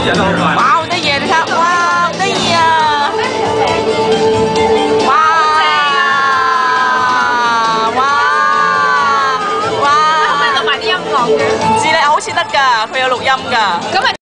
哇，好得意啊！你睇，哇，好得意啊！哇！哇！哇！ 可唔可以錄埋啲音樂嘅？ 唔知咧，好似得㗎，佢有錄音㗎。 咁咪